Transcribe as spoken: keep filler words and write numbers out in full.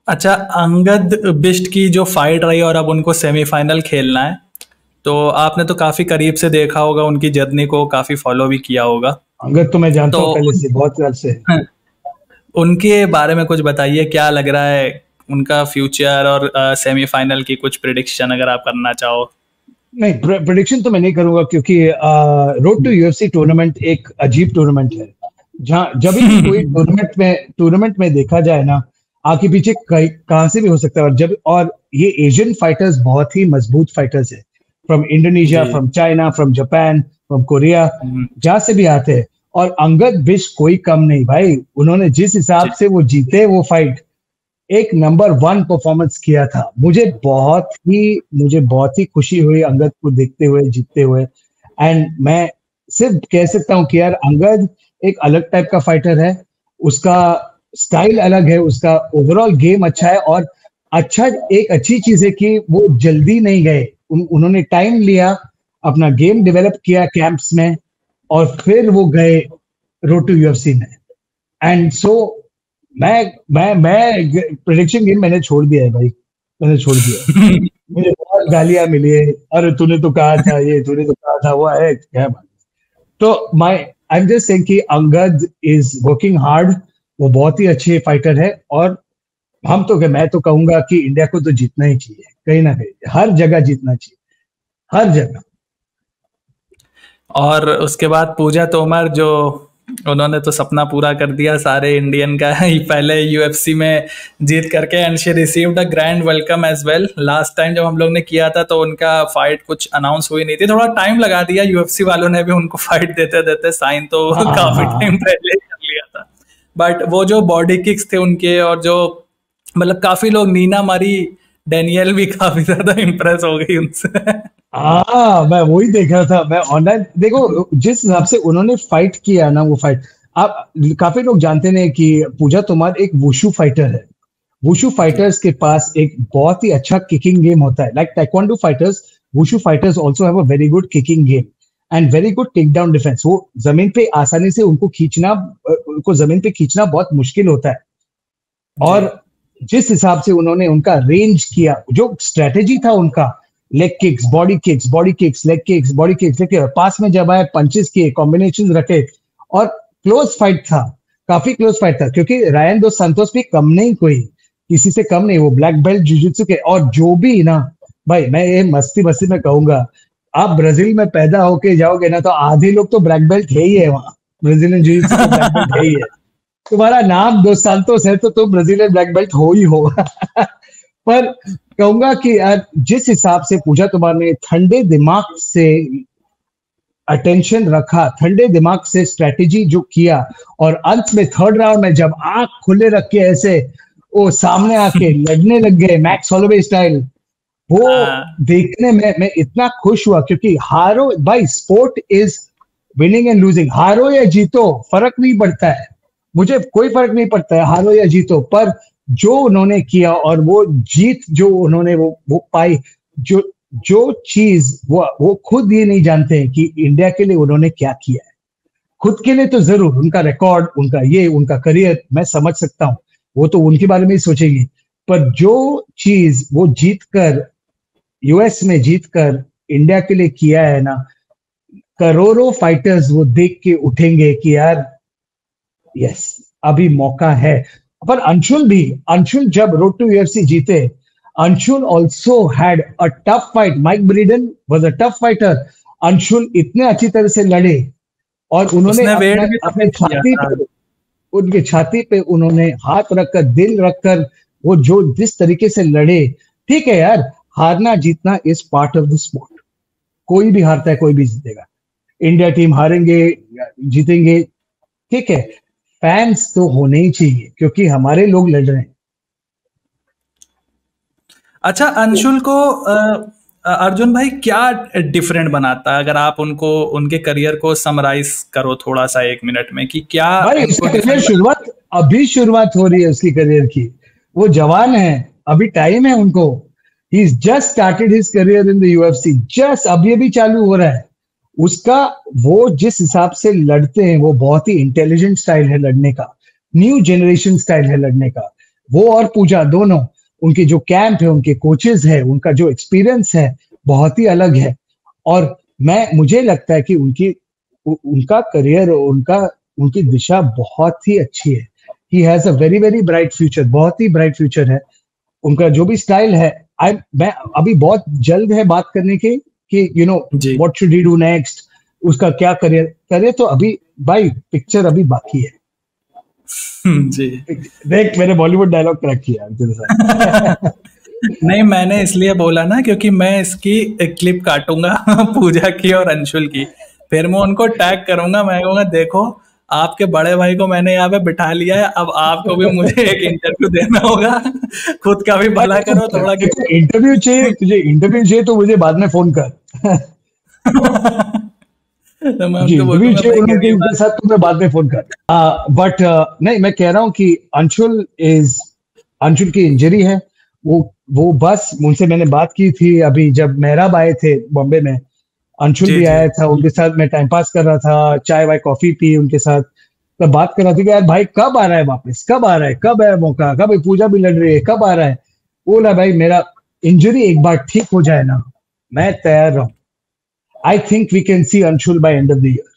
अच्छा, अंगद बिष्ट की जो फाइट रही और अब उनको सेमीफाइनल खेलना है, तो आपने तो काफी करीब से देखा होगा उनकी जर्नी को, काफी फॉलो भी किया होगा। अंगद तो मैं जानता तो हूँ पहले उन, से, बहुत साल से। उनके बारे में कुछ बताइए, क्या लग रहा है उनका फ्यूचर, और सेमीफाइनल की कुछ प्रिडिक्शन अगर आप करना चाहो। नहीं, प्रेडिक्शन तो मैं नहीं करूंगा क्योंकि रोड टू यूएफसी टूर्नामेंट एक अजीब टूर्नामेंट है। जहां जब भी कोई टूर्नामेंट में टूर्नामेंट में देखा जाए ना, आगे पीछे कहीं कहां से भी हो सकता है। और जब और ये एशियन फाइटर्स बहुत ही मजबूत फाइटर्स है, फ्रॉम इंडोनेशिया, जी। From China, from Japan, from Korea, hmm, जहां से भी आते हैं। और अंगद बिश कोई कम नहीं भाई, उन्होंने जिस हिसाब जी। से वो जीते वो फाइट, एक नंबर वन परफॉर्मेंस किया था। मुझे बहुत ही मुझे बहुत ही खुशी हुई अंगद को देखते हुए, जीतते हुए। एंड मैं सिर्फ कह सकता हूँ कि यार अंगद एक अलग टाइप का फाइटर है। उसका स्टाइल अलग है, उसका ओवरऑल गेम अच्छा है। और अच्छा, एक अच्छी चीज है कि वो जल्दी नहीं गए, उन, उन्होंने टाइम लिया, अपना गेम डेवलप किया कैंप्स में, और फिर वो गए रोड टू यूएफसी में। एंड सो मैं मैं मैं प्रेडिक्शन गेम मैंने छोड़ दिया है भाई, मैंने छोड़ दिया है। मुझे बहुत गालियां मिली है, अरे तूने तो कहा था ये, तूने तो कहा था वो है क्या बात। तो my I am just saying कि अंगद इज वर्किंग हार्ड। वो बहुत ही अच्छे फाइटर है। और हम तो मैं तो कहूंगा कि इंडिया को तो जीतना ही चाहिए, कहीं ना कहीं हर जगह जीतना चाहिए, हर जगह। और उसके बाद पूजा तोमर, जो उन्होंने तो सपना पूरा कर दिया सारे इंडियन का ही, पहले यूएफसी में जीत करके, and she received a grand welcome as well. Last time जब हम लोग ने किया था तो उनका फाइट कुछ अनाउंस हुई नहीं थी, थोड़ा टाइम लगा दिया, यूएफसी वालों ने भी उनको फाइट देते देते, साइन तो हाँ हाँ काफी हाँ टाइम हाँ। पहले ही कर लिया था। बट वो जो बॉडी किक्स थे उनके, और जो मतलब काफी लोग, नीना मरी डेनियल भी काफी ज्यादा इम्प्रेस हो गई उनसे। हाँ, मैं वही देख रहा था। मैं ऑनलाइन देखो, जिस हिसाब से उन्होंने फाइट किया ना, वो फाइट, आप काफी लोग जानते नहीं कि पूजा तोमर एक वुशु फाइटर है। वुशु जी। फाइटर्स के पास एक बहुत ही अच्छा किकिंग गेम होता है, like taekwondo fighters. Wushu fighters also have a very good kicking game and very good take down defence. वो जमीन पे आसानी से उनको खींचना, उनको जमीन पे खींचना बहुत मुश्किल होता है। जी। और जिस हिसाब से उन्होंने उनका रेंज किया, जो स्ट्रेटेजी था उनका, leg kicks, body kicks, body kicks, leg kicks, body kicks, लेके पास में जब आए, पंचेस किए, कॉम्बिनेशन रखे। और क्लोज फाइट था, काफी क्लोज फाइट था, क्योंकि रायन दो संतोष भी कम नहीं, कोई किसी से कम नहीं, वो ब्लैक बेल्ट जुजुत्सु के। और जो भी ना भाई, मैं ये मस्ती मस्ती में कहूंगा, आप ब्राजील में पैदा होके जाओगे ना, तो आधे लोग तो ब्लैक बेल्ट है ही है वहां, ब्राजीलियन जुजुत्सु के ब्लैक बेल्ट है ही है। तुम्हारा नाम दो सांतोस है तो तुम ब्राजीलियन ब्लैक बेल्ट हो ही हो। पर कहूंगा कि यार जिस हिसाब से पूजा तुम्हार ने ठंडे दिमाग से अटेंशन रखा, ठंडे दिमाग से स्ट्रेटेजी जो किया, और अंत में थर्ड राउंड में जब आंख खुले रख के ऐसे वो सामने आके लड़ने लग गए मैक्स हॉलोवे स्टाइल, वो हाँ। देखने में मैं इतना खुश हुआ। क्योंकि हारो भाई, sport is winning and losing. हारो या जीतो फर्क नहीं पड़ता है, मुझे कोई फर्क नहीं पड़ता है हारो या जीतो। पर जो उन्होंने किया, और वो जीत जो उन्होंने वो वो पाई, जो जो चीज वो वो खुद ये नहीं जानते हैं कि इंडिया के लिए उन्होंने क्या किया है। खुद के लिए तो जरूर, उनका रिकॉर्ड, उनका ये, उनका करियर मैं समझ सकता हूँ, वो तो उनके बारे में ही सोचेंगे। पर जो चीज वो जीत कर, यूएस में जीत कर इंडिया के लिए किया है ना, करोड़ों फाइटर्स वो देख के उठेंगे कि यार यस, अभी मौका है। पर अंशुल भी, अंशुल जब रोड टू यूएफसी जीते, Anshul also had a tough fight. Mike Breeden was a tough fighter. Anshul इतने अच्छी तरह से लड़े, और उन्होंने उसने वेट अपने भी अपने तभी किया छाती था। पे, उनके छाती पे उन्होंने हाथ रखकर, दिल रखकर, वो जो जिस तरीके से लड़े। ठीक है यार, हारना जीतना is part of the sport. कोई भी हारता है, कोई भी जीतेगा। इंडिया टीम हारेंगे या जीतेंगे, ठीक है। फैंस तो होने ही चाहिए, क्योंकि हमारे लोग लड़ रहे हैं। अच्छा, अंशुल को अ, अ, अर्जुन भाई क्या डिफरेंट बनाता है, अगर आप उनको, उनके करियर को समराइज करो थोड़ा सा एक मिनट में, कि क्या भाई उनको उसका करियर डिफरेंट बना। शुरुआत, अभी शुरुआत हो रही है उसकी करियर की। वो जवान है, अभी टाइम है उनको। He just started his career in the UFC, just अभी अभी चालू हो रहा है उसका। वो जिस हिसाब से लड़ते हैं, वो बहुत ही इंटेलिजेंट स्टाइल है लड़ने का, न्यू जनरेशन स्टाइल है लड़ने का। वो और पूजा दोनों, उनके जो कैंप है, उनके कोचेस है, उनका जो एक्सपीरियंस है बहुत ही अलग है। और मैं मुझे लगता है कि उनकी उ, उनका करियर, उनका उनकी दिशा बहुत ही अच्छी है। He has a very very bright future, बहुत ही ब्राइट फ्यूचर है। उनका जो भी स्टाइल है, आई मैं अभी बहुत जल्द है बात करने की कि यू नो जी what should he do next, उसका क्या करियर करे, तो अभी भाई पिक्चर अभी बाकी है। जी देख मैंने बॉलीवुड डायलॉग क्रैक किया तेरे साथ। नहीं, मैंने इसलिए बोला ना क्योंकि मैं इसकी एक क्लिप काटूंगा पूजा की और अंशुल की, फिर मैं उनको टैग करूंगा, मैं कहूंगा देखो आपके बड़े भाई को मैंने यहाँ पे बिठा लिया है, अब आपको भी मुझे एक इंटरव्यू देना होगा, खुद का भी भला करो थोड़ा। इंटरव्यू चाहिए तुझे, इंटरव्यू चाहिए तो मुझे बाद में फोन कर। तो मैं जी उनको बोल इंटरव्यू दूंगा चाहिए भाई उनके कभी उनके साथ तुम्हें बाद में फोन कर। बट नहीं, मैं कह रहा हूँ कि अंशुल इज अंशुल की इंजरी है। वो वो बस उनसे मैंने बात की थी अभी जब मेहराब आए थे बॉम्बे में, अंशुल जी भी जी आया था, उनके साथ मैं टाइम पास कर रहा था, चाय वाय कॉफी पी उनके साथ, तब बात कर रहा था कि यार भाई कब आ रहा है वापस, कब आ रहा है, कब है मौका, कब पूजा भी लड़ रही है, कब आ रहा है। बोला भाई मेरा इंजरी एक बार ठीक हो जाए ना, मैं तैयार रहूं। I think we can see Anshul by end of the year.